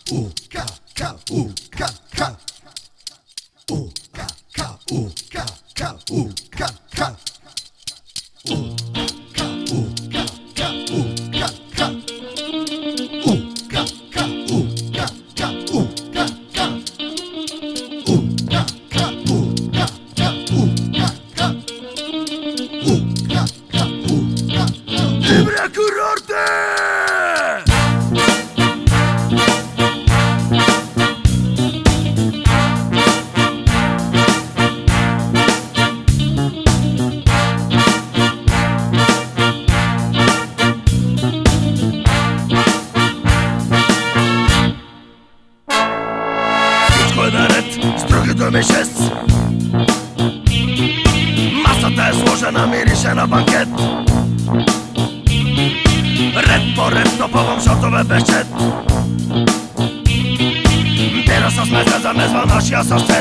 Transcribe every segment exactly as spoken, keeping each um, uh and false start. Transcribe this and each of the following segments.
U K K U K K U K K U K K U K K U K U K K U K K U K K U K K U K K U K K U K K U K K U K K U K K Libre Kurorte! Шест. Масата е сложена, мирише на банкет. Ред по ред топавам шотове без чет. Бира с меза замезва нашия съсед.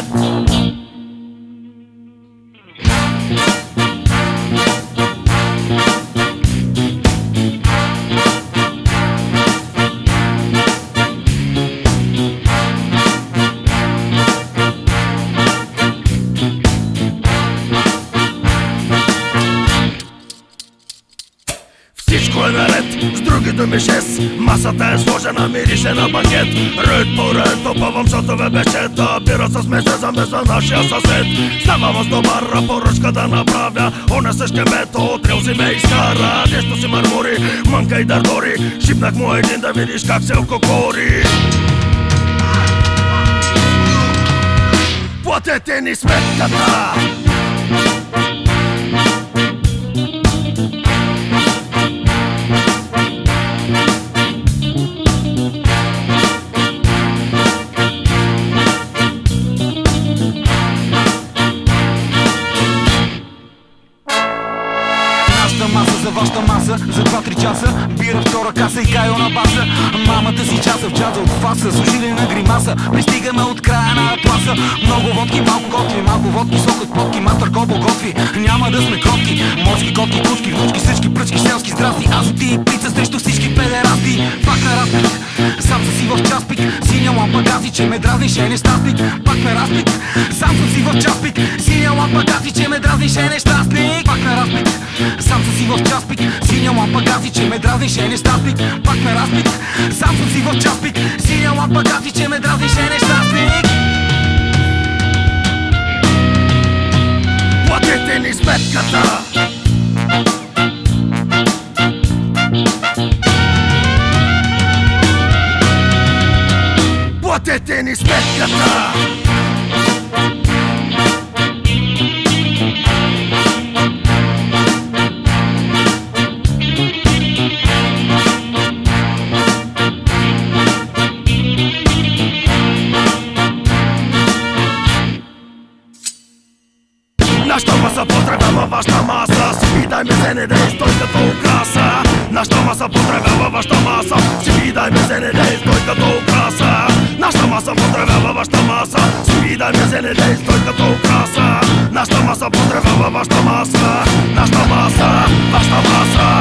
Всичко е наред, с други думи шест. Масата е сложена, мирише на банкет. Ред по ред топавам шотове без чет. Бира с мезе замезва нашия съсед. Става въз добра поръчка да направя. Онесе шкемето от релзи ме изкара. Нещо си мърмори, мънка и дърдори. Шипнах му един да видиш как се ококори. Платете ни сметката! За вашата маса, за два-три часа бира втора каса и кайо на баса. Мамата си часа в джаза от фаса, служили на гримаса. Пристигаме от края на атласа. Много водки, малко готви, малко водки, сок от потки. Матър кобо готви, няма да сме кротки. Морски котки, кучки, внучки, всички пръчки, селски здрасти. Аз от ти пица срещу всички педерасти. Пак на разпит, сам съм си в часпик. Синя лампа гази, че ме дразни, ще е нещастник. Пак на разпит, сам съм си в часпик. Синя лампа гази, че ме дразни, ще е нещастник. Пак на разпит, сам съм си в часпик. Синя лампа гази, че ме дразни, ще е нещастник. Пак ме разпит, сам съм си в часпик. Синя лампа гази, че ме дразни, ще е нещастник. Платете ни сметката! Платете ни сметката! Нашата маса поздравява вашата маса. Си дай мезене да е стой като украса. Нашата маса поздравява вашата маса. Си дай мезене да е стой като украса. Нашата маса поздравява вашата маса. Си дай мезене да е стой като украса. Нашата маса поздравява вашата маса. Нашата маса, вашата маса.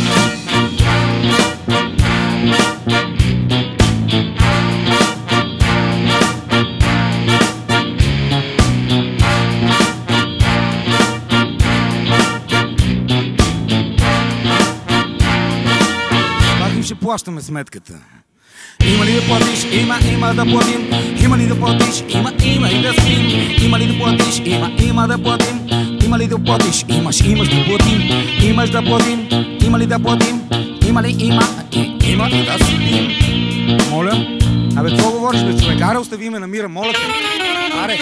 Ще плащаме сметката. Има ли да платиш? Има, има да платим. Има ли да платиш? Има, има и да спим. Има ли да платиш? Има, има да платим. Има ли да платиш? Имаш, имаш да платим. Имаш да платим. Има ли да платим? Има ли? Има, и, има и да спим. Моля? Абе, какво говориш, бе, човек? Аре, остави ме на мира, моля те. Аре.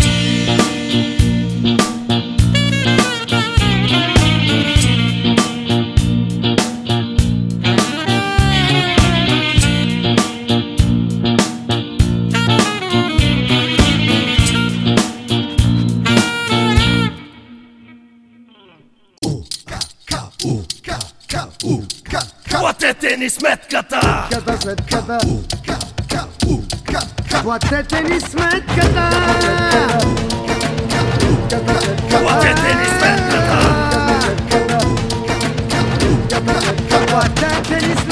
Платете ни сметката! Сметката, сметката. Платете ни сметката! Платете ни сметката! Платете ни сметката!